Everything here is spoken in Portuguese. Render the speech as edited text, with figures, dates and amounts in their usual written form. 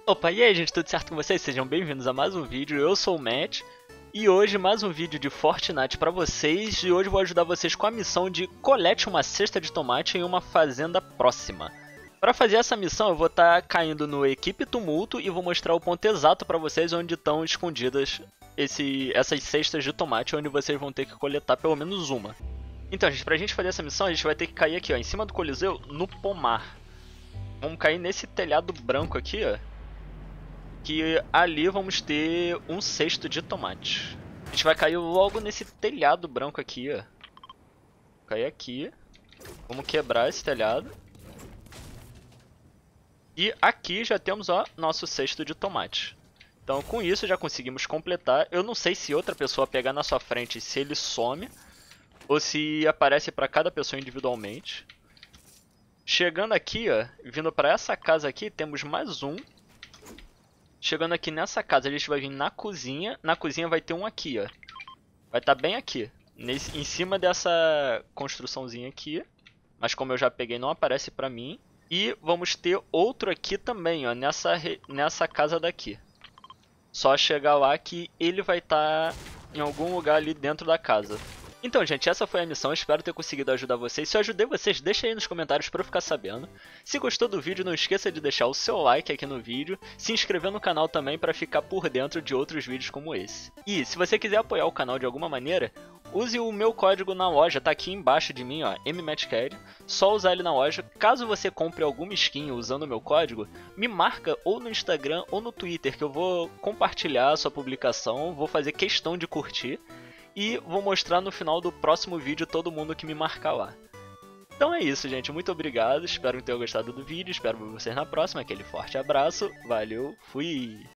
Opa, e aí gente, tudo certo com vocês? Sejam bem-vindos a mais um vídeo, eu sou o Matt. E hoje mais um vídeo de Fortnite pra vocês. E hoje vou ajudar vocês com a missão de colete uma cesta de tomate em uma fazenda próxima. Para fazer essa missão eu vou estar caindo no Equipe Tumulto e vou mostrar o ponto exato para vocês onde estão escondidas essas cestas de tomate, onde vocês vão ter que coletar pelo menos uma. Então gente, pra gente fazer essa missão a gente vai ter que cair aqui ó, em cima do Coliseu, no pomar. Vamos cair nesse telhado branco aqui ó. Que ali vamos ter um cesto de tomate. A gente vai cair logo nesse telhado branco aqui, ó. Cair aqui. Vamos quebrar esse telhado. E aqui já temos, ó, nosso cesto de tomate. Então com isso já conseguimos completar. Eu não sei se outra pessoa pegar na sua frente, se ele some. Ou se aparece para cada pessoa individualmente. Chegando aqui, ó, vindo para essa casa aqui, temos mais um. Chegando aqui nessa casa, a gente vai vir na cozinha. Na cozinha vai ter um aqui, ó. Vai estar bem aqui. Em cima dessa construçãozinha aqui. Mas como eu já peguei, não aparece pra mim. E vamos ter outro aqui também, ó. Nessa casa daqui. Só chegar lá que ele vai estar em algum lugar ali dentro da casa. Então, gente, essa foi a missão, espero ter conseguido ajudar vocês. Se eu ajudei vocês, deixa aí nos comentários pra eu ficar sabendo. Se gostou do vídeo, não esqueça de deixar o seu like aqui no vídeo, se inscrever no canal também pra ficar por dentro de outros vídeos como esse. E, se você quiser apoiar o canal de alguma maneira, use o meu código na loja, tá aqui embaixo de mim, ó, MMATCAD. Só usar ele na loja. Caso você compre alguma skin usando o meu código, me marca ou no Instagram ou no Twitter, que eu vou compartilhar a sua publicação, vou fazer questão de curtir. E vou mostrar no final do próximo vídeo todo mundo que me marcar lá. Então é isso, gente. Muito obrigado. Espero que tenham gostado do vídeo. Espero ver vocês na próxima. Aquele forte abraço. Valeu. Fui.